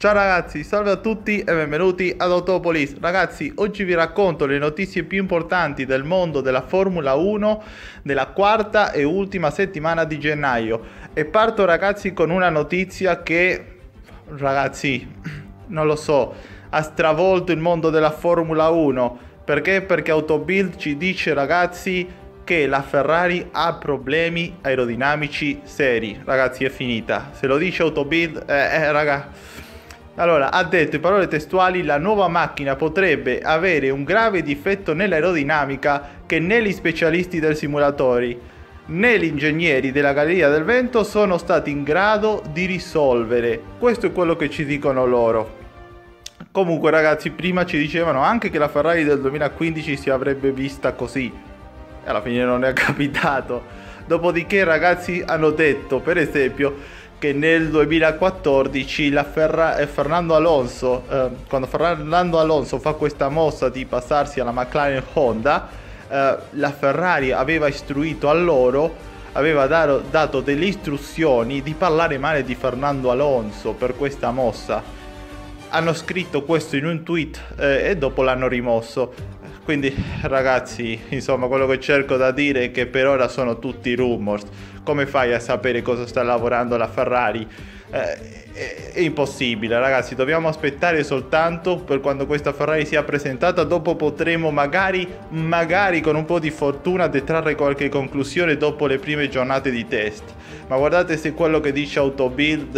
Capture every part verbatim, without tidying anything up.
Ciao ragazzi, salve a tutti e benvenuti ad Autopolis. Ragazzi, oggi vi racconto le notizie più importanti del mondo della Formula uno della quarta e ultima settimana di gennaio. E parto ragazzi con una notizia che, ragazzi, non lo so, ha stravolto il mondo della Formula uno. Perché? Perché Autobild ci dice ragazzi che la Ferrari ha problemi aerodinamici seri. Ragazzi, è finita. Se lo dice Autobild, eh, eh raga... Allora, ha detto in parole testuali: la nuova macchina potrebbe avere un grave difetto nell'aerodinamica che né gli specialisti del simulatori né gli ingegneri della Galleria del Vento sono stati in grado di risolvere. Questo è quello che ci dicono loro. Comunque ragazzi, prima ci dicevano anche che la Ferrari del duemilaquindici si avrebbe vista così, e alla fine non è capitato. Dopodiché ragazzi hanno detto per esempio che nel duemilaquattordici la Ferra- eh, Fernando Alonso, eh, quando Fernando Alonso fa questa mossa di passarsi alla McLaren Honda, eh, la Ferrari aveva istruito a loro, aveva dato, dato delle istruzioni di parlare male di Fernando Alonso per questa mossa. Hanno scritto questo in un tweet eh, e dopo l'hanno rimosso. Quindi ragazzi, insomma, quello che cerco da dire è che per ora sono tutti rumors. Come fai a sapere cosa sta lavorando la Ferrari? Eh, è, è impossibile ragazzi, dobbiamo aspettare soltanto per quando questa Ferrari sia presentata. Dopo potremo magari, magari con un po' di fortuna detrarre qualche conclusione dopo le prime giornate di test. Ma guardate se quello che dice Autobild,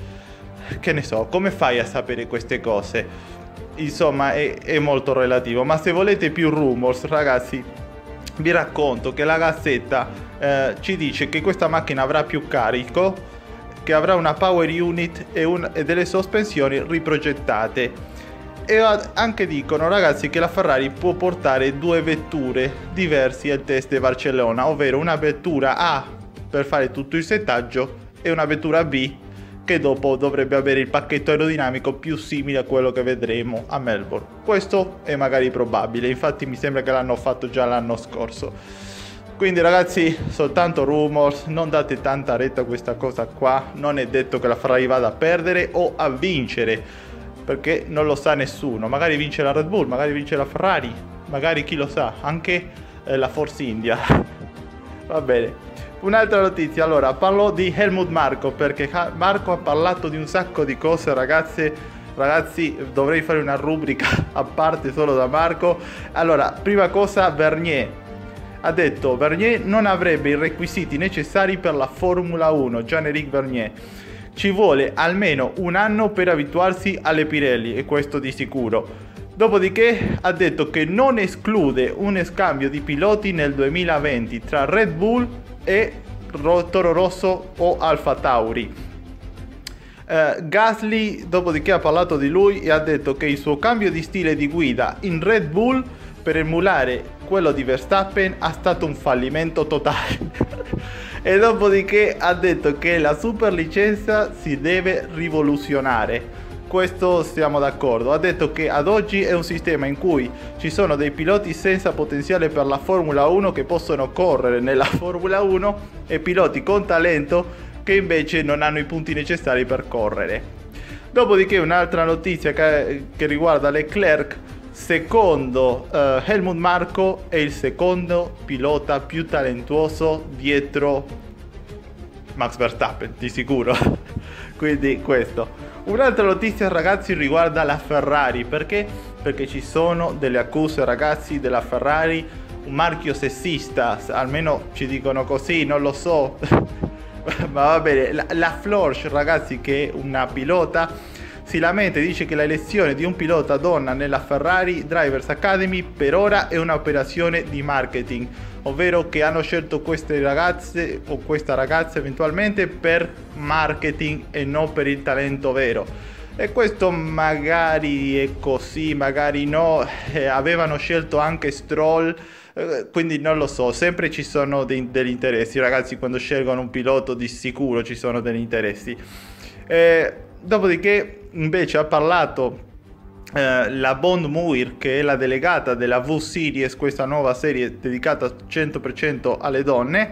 eh, che ne so, come fai a sapere queste cose? Insomma è, è molto relativo. Ma se volete più rumors ragazzi, vi racconto che la Gazzetta eh, ci dice che questa macchina avrà più carico, che avrà una power unit e, un, e delle sospensioni riprogettate. E anche dicono ragazzi che la Ferrari può portare due vetture diverse al test di Barcellona, ovvero una vettura A per fare tutto il settaggio e una vettura B che dopo dovrebbe avere il pacchetto aerodinamico più simile a quello che vedremo a Melbourne. Questo è magari probabile, infatti mi sembra che l'hanno fatto già l'anno scorso. Quindi ragazzi, soltanto rumors, non date tanta retta a questa cosa qua. Non è detto che la Ferrari vada a perdere o a vincere, perché non lo sa nessuno. Magari vince la Red Bull, magari vince la Ferrari, magari chi lo sa, anche eh, la Force India. Va bene. Un'altra notizia, allora parlo di Helmut Marko, perché Marko ha parlato di un sacco di cose ragazzi. Ragazzi, dovrei fare una rubrica a parte solo da Marko. Allora, prima cosa, Vernier ha detto: Vernier non avrebbe i requisiti necessari per la Formula uno. Jean-Éric Vernier: ci vuole almeno un anno per abituarsi alle Pirelli, e questo di sicuro. Dopodiché ha detto che non esclude un scambio di piloti nel duemilaventi tra Red Bull e Toro Rosso o Alfa Tauri. uh, Gasly dopodiché ha parlato di lui e ha detto che il suo cambio di stile di guida in Red Bull per emulare quello di Verstappen è stato un fallimento totale. E dopodiché ha detto che la super licenza si deve rivoluzionare. Questo siamo d'accordo. Ha detto che ad oggi è un sistema in cui ci sono dei piloti senza potenziale per la Formula uno che possono correre nella Formula uno e piloti con talento che invece non hanno i punti necessari per correre. Dopodiché un'altra notizia che, che riguarda Leclerc: secondo uh, Helmut Marko è il secondo pilota più talentuoso dietro Max Verstappen, di sicuro. Quindi questo. Un'altra notizia ragazzi riguarda la Ferrari. Perché? Perché ci sono delle accuse ragazzi della Ferrari, un marchio sessista, almeno ci dicono così, non lo so. Ma va bene. La, la Florsch ragazzi, che è una pilota, si lamenta e dice che la elezione di un pilota donna nella Ferrari Drivers Academy per ora è un'operazione di marketing, ovvero che hanno scelto queste ragazze o questa ragazza eventualmente per marketing e non per il talento vero. E questo magari è così, magari no. Eh, avevano scelto anche Stroll, eh, quindi non lo so, sempre ci sono dei, degli interessi ragazzi. Quando scelgono un pilota di sicuro ci sono degli interessi. eh, Dopodiché invece ha parlato eh, la Bond Muir, che è la delegata della V-Series, questa nuova serie dedicata cento per cento alle donne,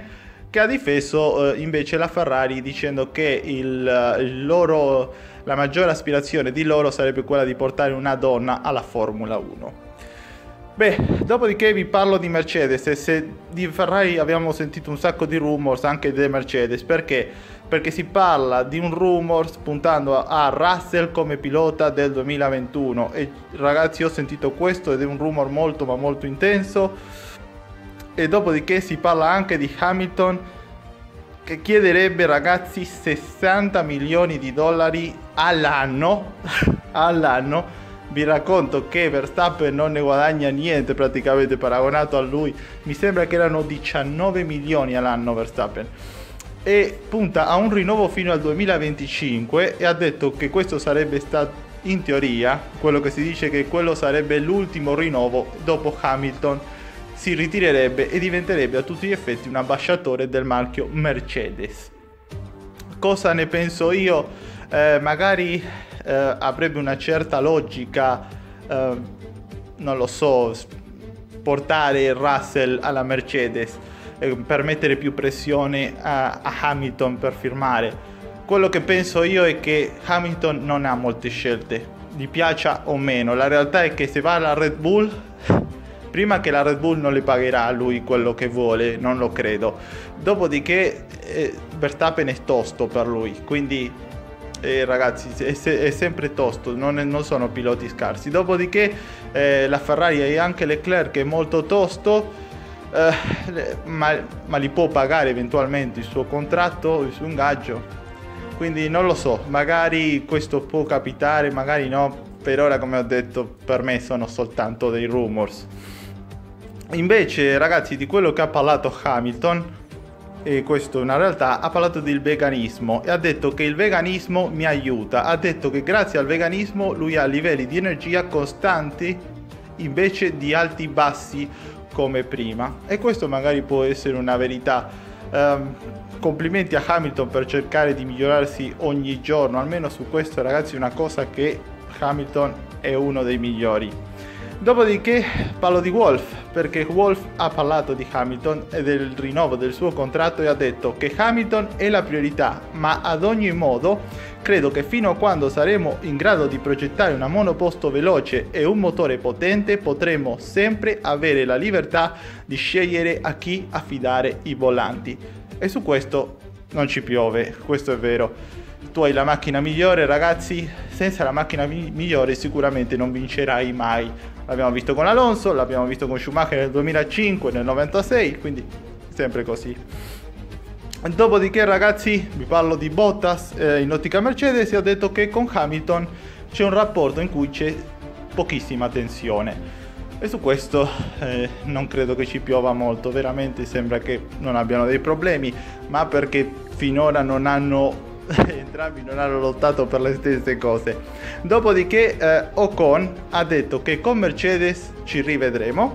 che ha difeso eh, invece la Ferrari dicendo che il, il loro, la maggiore aspirazione di loro sarebbe quella di portare una donna alla Formula uno. Beh, dopodiché vi parlo di Mercedes, e se di Ferrari abbiamo sentito un sacco di rumors anche di Mercedes, perché? Perché si parla di un rumors puntando a Russell come pilota del duemilaventuno, e ragazzi, ho sentito questo ed è un rumor molto ma molto intenso. E dopodiché si parla anche di Hamilton che chiederebbe, ragazzi, sessanta milioni di dollari all'anno all'anno. Vi racconto che Verstappen non ne guadagna niente praticamente paragonato a lui, mi sembra che erano diciannove milioni all'anno Verstappen, e punta a un rinnovo fino al duemilaventicinque, e ha detto che questo sarebbe stato, in teoria, quello che si dice che quello sarebbe l'ultimo rinnovo, dopo Hamilton si ritirerebbe e diventerebbe a tutti gli effetti un ambasciatore del marchio Mercedes. Cosa ne penso io? Eh, magari eh, avrebbe una certa logica, eh, non lo so, portare Russell alla Mercedes eh, per mettere più pressione a, a Hamilton per firmare. Quello che penso io è che Hamilton non ha molte scelte, gli piaccia o meno. La realtà è che se va alla Red Bull, prima che la Red Bull non le pagherà a lui quello che vuole, non lo credo. Dopodiché eh, Verstappen è tosto per lui, quindi eh, ragazzi è, è sempre tosto, non, è, non sono piloti scarsi. Dopodiché eh, la Ferrari e anche Leclerc è molto tosto, eh, ma, ma li può pagare eventualmente il suo contratto, il suo ingaggio, quindi non lo so, magari questo può capitare, magari no. Per ora, come ho detto, per me sono soltanto dei rumors. Invece, ragazzi, di quello che ha parlato Hamilton, e questo è una realtà, ha parlato del veganismo e ha detto che il veganismo mi aiuta. Ha detto che grazie al veganismo lui ha livelli di energia costanti invece di alti bassi come prima, e questo magari può essere una verità. Um, complimenti a Hamilton per cercare di migliorarsi ogni giorno, almeno su questo, ragazzi, è una cosa che Hamilton è uno dei migliori. Dopodiché parlo di Wolff, perché Wolff ha parlato di Hamilton e del rinnovo del suo contratto e ha detto che Hamilton è la priorità, ma ad ogni modo credo che fino a quando saremo in grado di progettare una monoposto veloce e un motore potente potremo sempre avere la libertà di scegliere a chi affidare i volanti, e su questo non ci piove, questo è vero. Tu hai la macchina migliore, ragazzi, senza la macchina mi- migliore sicuramente non vincerai mai. L'abbiamo visto con Alonso, l'abbiamo visto con Schumacher nel duemilacinque, nel novantasei, quindi sempre così. Dopodiché, ragazzi, vi parlo di Bottas eh, in ottica Mercedes, e ha detto che con Hamilton c'è un rapporto in cui c'è pochissima tensione, e su questo eh, non credo che ci piova molto, veramente sembra che non abbiano dei problemi, ma perché finora non hanno entrambi non hanno lottato per le stesse cose. Dopodiché eh, Ocon ha detto che con Mercedes ci rivedremo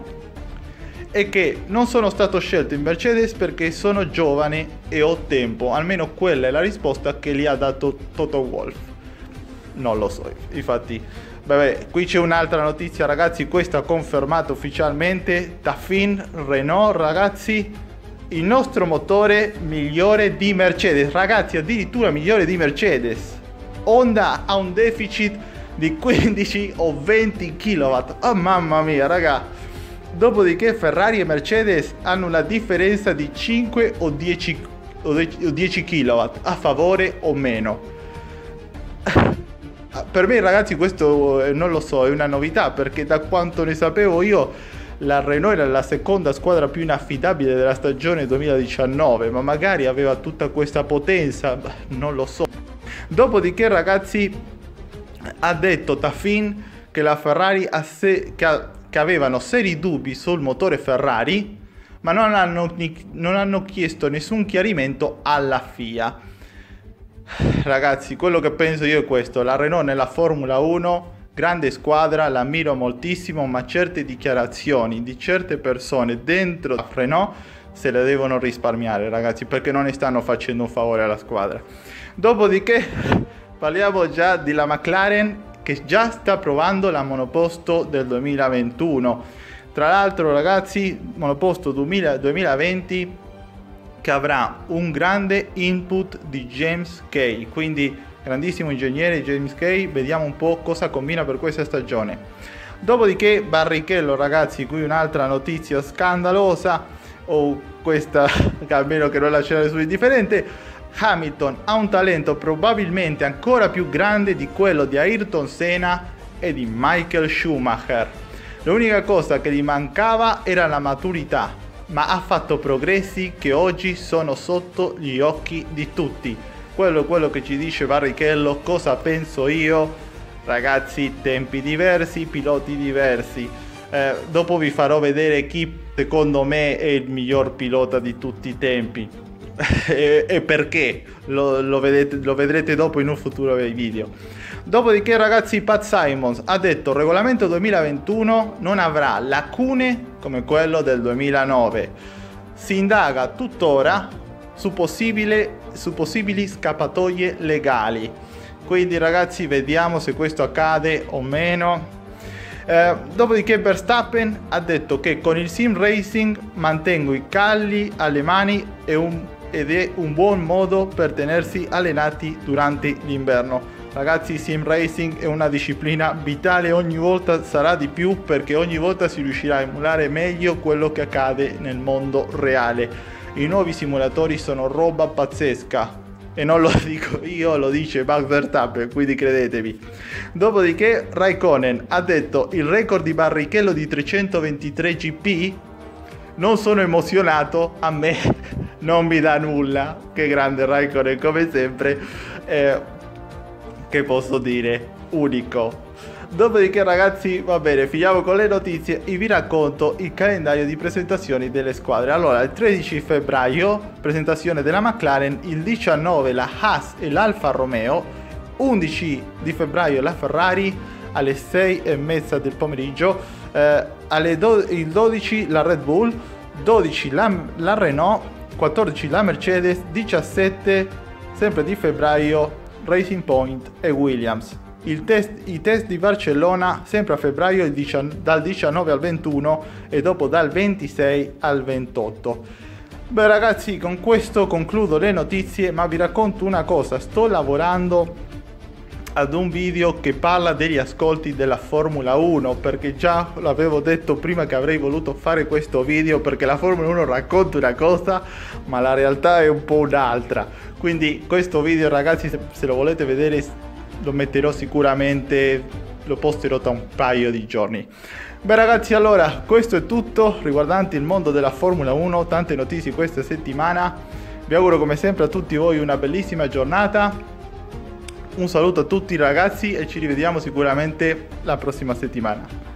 e che non sono stato scelto in Mercedes perché sono giovane e ho tempo. Almeno quella è la risposta che gli ha dato Toto Wolff. Non lo so, infatti. Vabbè, qui c'è un'altra notizia, ragazzi, questa confermata ufficialmente. Taffin, Renault, ragazzi, il nostro motore migliore di Mercedes, ragazzi, addirittura migliore di Mercedes. Honda ha un deficit di quindici o venti chilowatt. Oh mamma mia, raga. Dopodiché Ferrari e Mercedes hanno una differenza di cinque o dieci, o dieci chilowatt a favore o meno. Per me, ragazzi, questo non lo so, è una novità, perché da quanto ne sapevo io la Renault era la seconda squadra più inaffidabile della stagione duemiladiciannove, ma magari aveva tutta questa potenza, non lo so. Dopodiché, ragazzi, ha detto Taffin che la Ferrari ha se- che, ha- che avevano seri dubbi sul motore Ferrari, ma non hanno, non hanno chiesto nessun chiarimento alla F I A. Ragazzi, quello che penso io è questo: la Renault nella Formula uno, grande squadra, l'ammiro moltissimo, ma certe dichiarazioni di certe persone dentro la Renault se le devono risparmiare, ragazzi, perché non ne stanno facendo un favore alla squadra. Dopodiché parliamo già della McLaren, che già sta provando la monoposto del duemilaventuno. Tra l'altro, ragazzi, monoposto duemilaventi che avrà un grande input di James Kay, quindi grandissimo ingegnere James Kay, vediamo un po' cosa combina per questa stagione. Dopodiché Barrichello, ragazzi, qui un'altra notizia scandalosa, o questa almeno che non lasciare su indifferente. Hamilton ha un talento probabilmente ancora più grande di quello di Ayrton Senna e di Michael Schumacher. L'unica cosa che gli mancava era la maturità, ma ha fatto progressi che oggi sono sotto gli occhi di tutti. Quello è quello che ci dice Barrichello. Cosa penso io? Ragazzi, tempi diversi, piloti diversi. Eh, dopo vi farò vedere chi secondo me è il miglior pilota di tutti i tempi e, e perché lo, lo, vedete, lo vedrete dopo in un futuro video. Dopodiché, ragazzi, Pat Simons ha detto il regolamento duemilaventuno non avrà lacune come quello del duemilanove. Si indaga tuttora su, possibile, su possibili scappatoie legali, quindi ragazzi vediamo se questo accade o meno. Eh, dopodiché Verstappen ha detto che con il sim racing mantengo i calli alle mani e un, ed è un buon modo per tenersi allenati durante l'inverno. Ragazzi, sim racing è una disciplina vitale, ogni volta sarà di più perché ogni volta si riuscirà a emulare meglio quello che accade nel mondo reale. I nuovi simulatori sono roba pazzesca. E non lo dico io, lo dice Max Verstappen, quindi credetemi. Dopodiché Raikkonen ha detto il record di Barrichello di trecentoventitré G P. Non sono emozionato, a me non mi dà nulla. Che grande Raikkonen come sempre, eh, che posso dire, unico. Dopodiché, ragazzi, va bene, finiamo con le notizie e vi racconto il calendario di presentazioni delle squadre. Allora, il tredici febbraio presentazione della McLaren, il diciannove la Haas e l'Alfa Romeo, undici di febbraio la Ferrari alle sei e mezza del pomeriggio, eh, alle do- il dodici la Red Bull, dodici la, la Renault, quattordici la Mercedes, diciassette sempre di febbraio Racing Point e Williams. Il test, I test di Barcellona sempre a febbraio dal diciannove al ventuno e dopo dal ventisei al ventotto. Beh ragazzi, con questo concludo le notizie, ma vi racconto una cosa: sto lavorando ad un video che parla degli ascolti della Formula uno, perché già l'avevo detto prima che avrei voluto fare questo video, perché la Formula uno racconta una cosa ma la realtà è un po' un'altra. Quindi questo video, ragazzi, se, se lo volete vedere lo metterò sicuramente, lo posterò tra un paio di giorni. Beh ragazzi, allora questo è tutto riguardante il mondo della Formula uno, tante notizie questa settimana. Vi auguro come sempre a tutti voi una bellissima giornata, un saluto a tutti ragazzi e ci rivediamo sicuramente la prossima settimana.